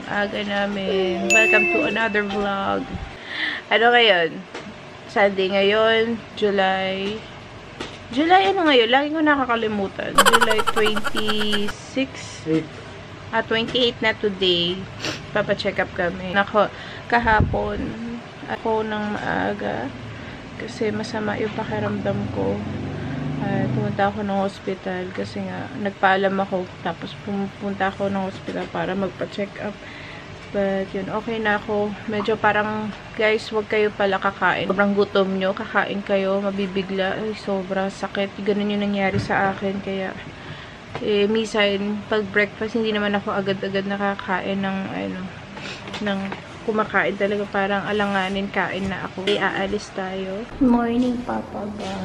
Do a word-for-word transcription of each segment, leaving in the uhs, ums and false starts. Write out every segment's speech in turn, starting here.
aga namin. Welcome to another vlog. Ano ngayon? Sunday ngayon, July. July ano ngayon? Lagi ko nakakalimutan. July twenty-six. Ah, twenty-eight na today. Papa-check up kami. Nako, kahapon, ako ng maaga. Kasi masama yung pakiramdam ko. Uh, pumunta ako ng hospital kasi nga nagpaalam ako, tapos pumunta ako ng hospital para magpa-check up. But yun, okay na ako. Medyo parang, guys, wag kayo pala kakain. Sobrang gutom nyo, kakain kayo, mabibigla. Ay, sobra sakit. Ganun yung nangyari sa akin. Kaya, eh, minsan, pag breakfast, hindi naman ako agad-agad nakakain ng, ano, ng kumakain talaga. Parang alanganin, kain na ako. E, aalis tayo. Morning, Papa ba?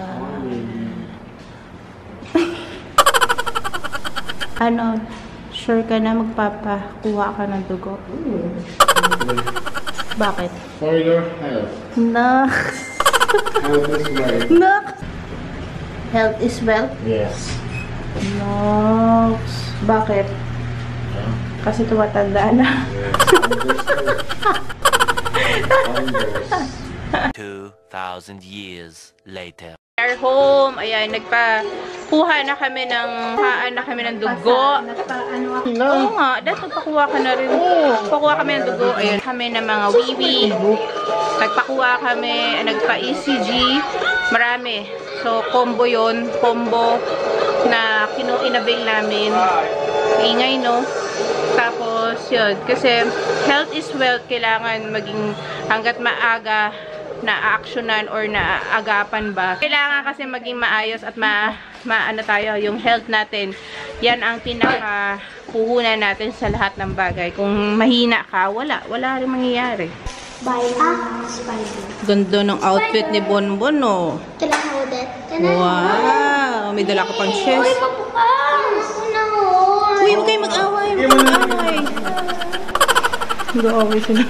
Ano, sure ka na magpapakuha ka ng dugo? Bakit? For your health. No. Health is wealth. No. Health is wealth? Yes. No. Bakit? Huh? Kasi tumatanda na. Yes. two thousand years later. Our home, ayan, nagpa-kuha na kami ng, haan na kami ng dugo. Oo nga, dahil pakuha ka na rin. Pakuha kami ng dugo, ayan, kami ng mga wiwi. Nagpakuha kami, nagpa-E C G, marami. So, combo yon, combo na kinu-inabil namin. Ingay, no? Tapos, yun, kasi health is wealth, kailangan maging hanggat maaga na-actionan or na-agapan ba. Kailangan kasi maging maayos at ma, ma ano tayo, yung health natin. Yan ang pinaka-puhunan natin sa lahat ng bagay. Kung mahina ka, wala. Wala rin mangyayari. Bye. Ah, spider. Ganda ng outfit ni Bonbon, no? Can I hold it? Can I Wow! May dala ka pang chest. Uy, mapukas! Unahon! Uy, huwag kayo mag-away. Huwag kayo mag-away. Mag-away sila.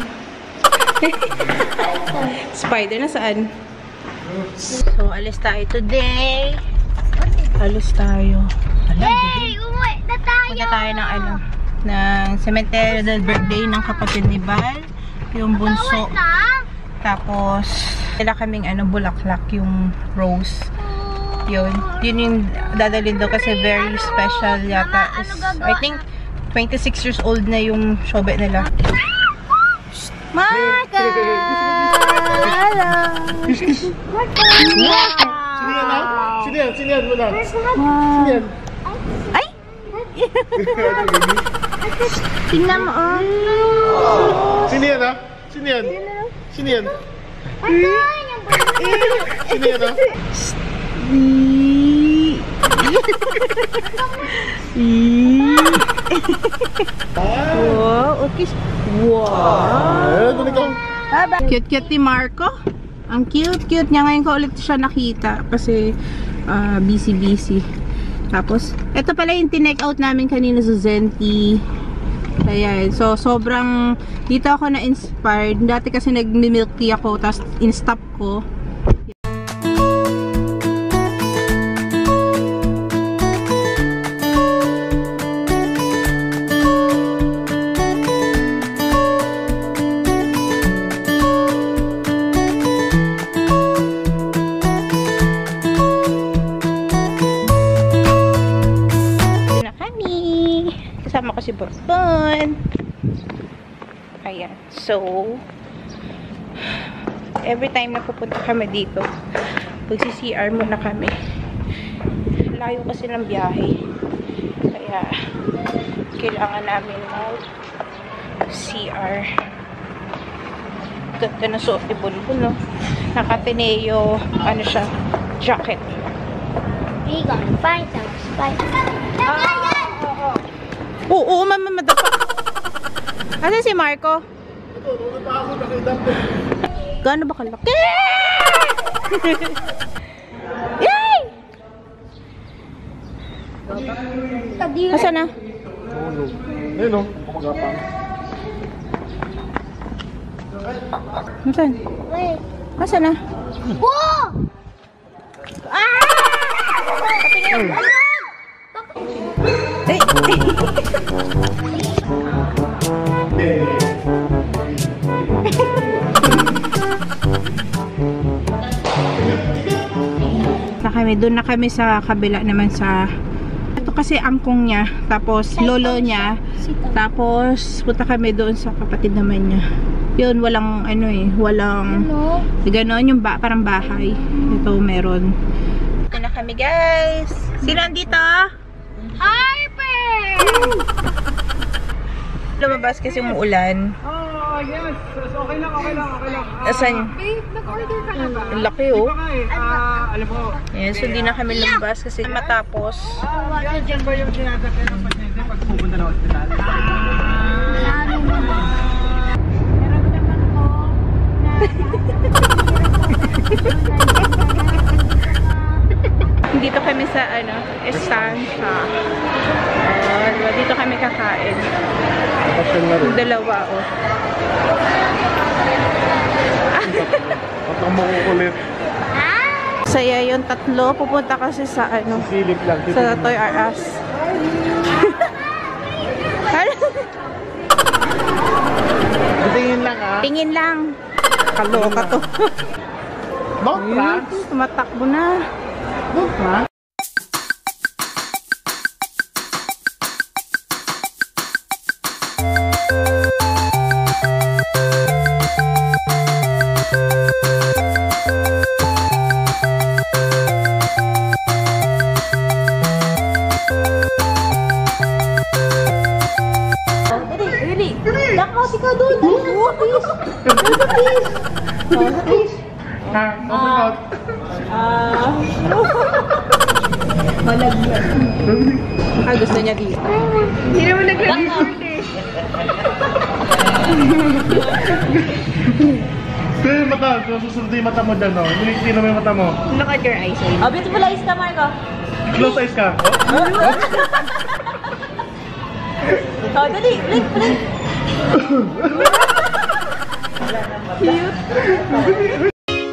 Spider na saan? So, alis tayo today. Alis tayo. Hey! Umuwi na tayo! Punta tayo ng ano, ng cemetery ng birthday ng kapatid ni Bal. Yung bunso. Tapos, sila kaming ano, bulaklak, yung rose. Yun. Yun yung dadalhin daw kasi very special yata. Is, I think, twenty-six years old na yung shobe nila. Marka! Hello! Sino yan, ha? Sino yan? Sino yan? Wala. Sino yan? Ay! Tingnan mo, oh. Sino yan, ha? Sino yan? Sino yan? Sino yan, ha? Wow, okay. Wow. Cute-cute ni Marco. Ang cute-cute niya. Ngayon ko ulit siya nakita kasi uh, busy-busy. Tapos, ito pala yung tinake out namin kanina sa Zenti. Ayan. So, sobrang dito ako na-inspired. Dati kasi nag-milk tea ako, tapos in-stop ko. Kasama ko si Bonbon. Ayan. So, every time na pupunta kami dito, magsi-C R muna kami. Layo kasi ng biyahe. Kaya, kailangan namin mag-C R. Ganda na suot ni Bonbon, no? Naka-Teneo, ano siya, jacket. We gonna find some spider. Ah, oo, mama, madapa. Asan si Marco? Ito, doon pa ako nakita ko. Gaano ba kalaki? Yay! Asan na? Ayun, no? Pumagapang. Asan? Wait. Asan na? Whoa! Ah! Patingin. Ay! kami. Doon na kami sa kabila naman sa... Ito kasi angkong niya. Tapos lolo niya. Tapos punta kami doon sa kapatid naman niya. Yun, walang ano eh. Walang... Ano? Ganon yung ba, parang bahay. Ito meron. Ito na kami guys. Sino andito? Harper! Lumabas kasi umuulan. Oh, yes. Okay lang, okay lang, okay lang. Asan? Babe, nag-order ka na ba? Ang laki oh. Ah, alam mo. Ayan, so hindi na kami lumabas kasi matapos. Ah, yan, dyan ba yung sinasakyan ng pasyente pag pupunta ng ospital? Lalo naman. Dito kami sa ano, estancia. Uh, dito kami kakain. Yung dalawa oh. At ang makukulit. Saya yung tatlo. Pupunta kasi sa ano, Silip lang. sa Toy R Us. Tingin lang ah. Tingin lang. Kaloka to. Don't trans. Tumatakbo na. Don't trans. Ah, open out. Ah. Malagyan. Ah, gusto niya dito. Hindi naman naglalagyan eh. Pero yung mata, kung susunod yung mata mo dyan, no? Nilikti na mo yung mata mo. Look at your eyes. Oh, beautiful eyes ka, Marco. Close eyes ka. Oh, dali. Blink, blink. Cute.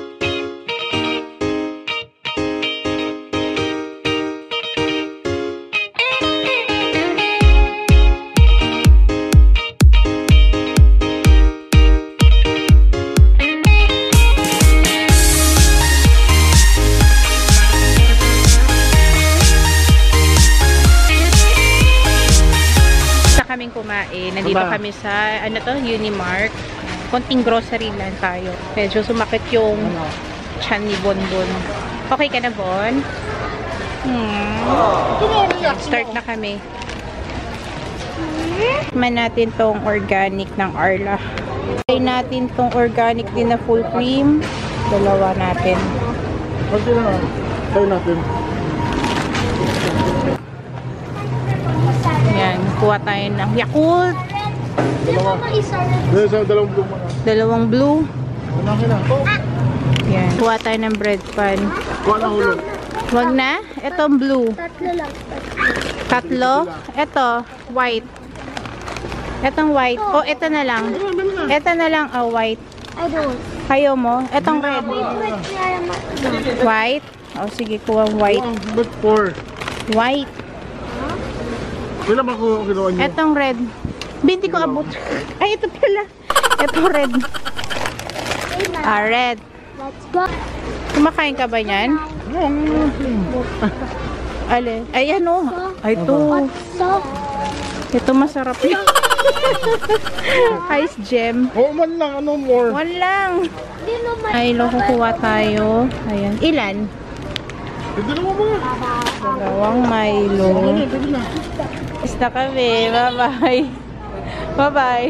Kaming kumain. Nandito Aba. kami sa, ano to, Unimark. Konting grocery lang tayo. Medyo sumakit yung tiyan ni Bonbon. Okay ka na, Bon? Hmm. Start na kami. Tikman natin tong organic ng Arla. Try natin tong organic din na full cream. Dalawa natin. Okay na. Try natin. Yan. Kuha tayo ng Yakult. Dalawa. Dalawa sa dalawang blue mo na. Dalawang blue. Okay na. Yan. Kuha tayo ng bread pan. Kuha na ulo. Wag na. Itong blue. Tatlo lang. Tatlo. Ito. White. Itong white. Oh, ito na lang. Ito na lang. Oh, white. I don't. Kayo mo. Itong red. Wait, kaya ma- White. Oh, sige. Kuha white. But four. White. Wala ba ko ginawa niyo? Itong red. Binti ko abot. Ay, ito pala. Ito red. Ah, red. Let's go. Kumakain ka ba niyan? Alin? Ayan o. Ay, ito. So, Ito masarap yun. Ice gem. Oo man lang, ano more? One lang. di naman. Ay, lo, kukuha tayo. Ayan. Ilan? Ito na mo. Dalawang Milo. Basta kami. Bye-bye. Bye-bye.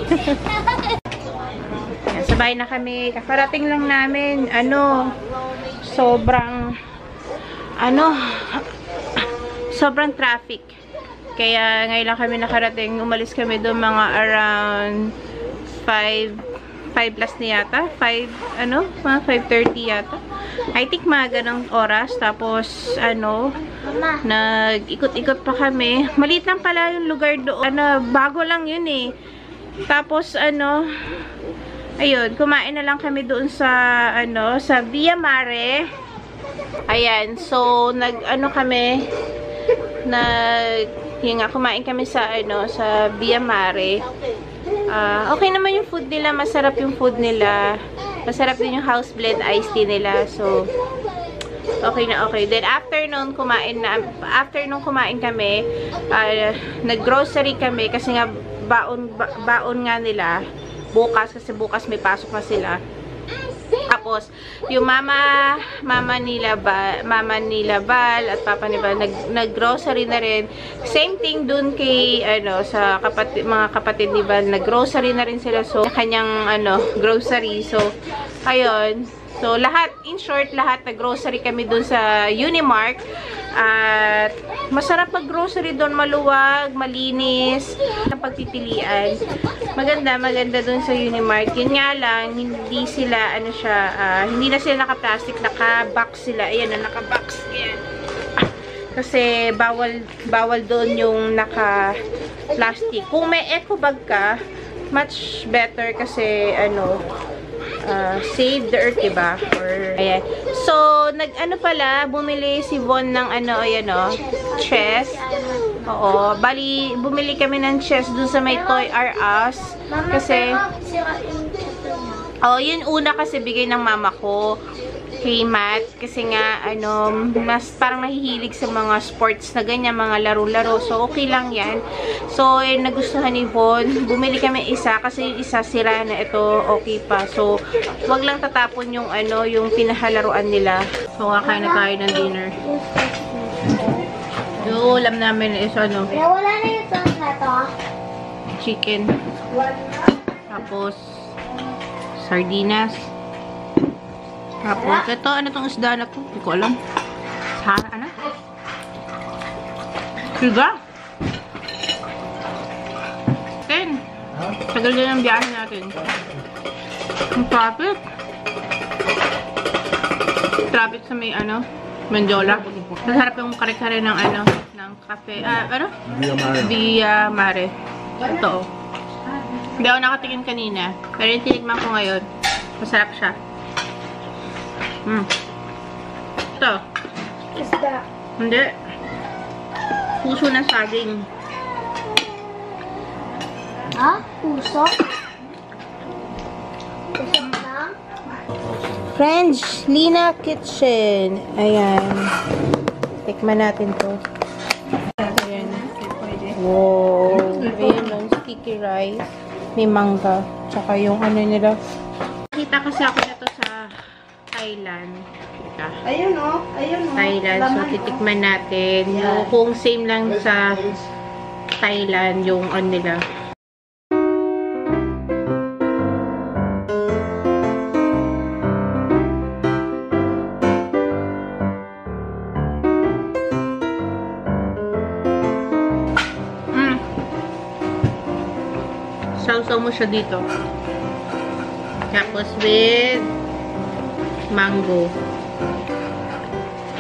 Sabay na kami. Kakarating lang namin. Ano, sobrang, ano, sobrang traffic. Kaya ngayon lang kami nakarating. Umalis kami doon mga around five plus na yata. five, ano, mga five thirty yata. I think mga ganong oras. Tapos, ano, Mama. nag-ikot-ikot pa kami. Maliit lang pala yung lugar doon. Ano, bago lang yun eh. Tapos, ano, ayun, kumain na lang kami doon sa, ano, sa Via Mare. Ayan, so, nag-ano kami, nag, yun nga, kumain kami sa, ano, sa Via Mare. Uh, okay naman yung food nila, masarap yung food nila. Masarap din yung house blend iced tea nila. So, Okay na okay. Then, after nun, kumain na, after nung kumain kami, uh, nag-grocery kami kasi nga, baon, ba, baon nga nila, bukas, kasi bukas may pasok na sila. Tapos, yung mama, mama nila ba, mama nila Val at papa ni Val, nag, nag-grocery na rin. Same thing dun kay, ano, sa kapatid, mga kapatid ni Val, nag-grocery na rin sila. So, kanyang, ano, grocery. So, ayun. So, lahat, in short, lahat nag-grocery kami dun sa Unimark. At, masarap mag-grocery dun, maluwag, malinis, ang pagpipilian. Maganda, maganda dun sa Unimark. Yun nga lang, hindi sila, ano siya, uh, hindi na sila naka-plastic, naka-box sila. Ayan na, naka-box. Ayan. Kasi, bawal, bawal doon yung naka-plastic. Kung may eco bag ka, much better kasi, ano, Uh, save the earth, diba? Or, ayan. So, nag-ano pala, bumili si Von ng ano, ayan o, chess. Oo. Bali, bumili kami ng chess dun sa may Toy R Us. Kasi, oh, yun una kasi bigay ng mama ko kay Matt. Kasi nga, ano, mas parang nahihilig sa mga sports na ganyan, mga laro-laro. So, okay lang yan. So, eh, nagustuhan ni Von. Bumili kami isa kasi yung isa sira na ito, okay pa. So, wag lang tatapon yung, ano, yung pinahalaruan nila. So, kakain na tayo ng dinner. Yung ulam namin is, ano, Wala na yung sauce na to. chicken. Tapos, sardinas. Tapos, ito, ano tong isda na to? Hindi ko alam. Sa, ano? Siga. Ten. Tagal din ang biyahe natin. Ang traffic. Traffic sa may, ano, Menjola. Masarap yung kare-kare ng, ano, ng cafe. Ah, ano? Via Mare. Via Mare. Ito, oh. Hindi ako nakatingin kanina. Pero yung tinikman ko ngayon, masarap siya. Hmm. Ito. Isda. Hindi. Puso ng saging. Ha? Puso? Puso lang? French Lina Kitchen. Ayan. Tikman natin to. Ayan. Wow. Ayan yung sticky rice. May mangga. Tsaka yung ano nila. Nakita kasi ako na to sa Thailand. Kita. Ayun o. Ayun o. Thailand. So, titikman natin. Yung kung same lang sa Thailand yung on nila. Mm. Sausaw mo siya dito. Tapos with mango.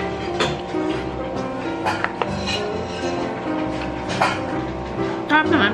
Sarap naman.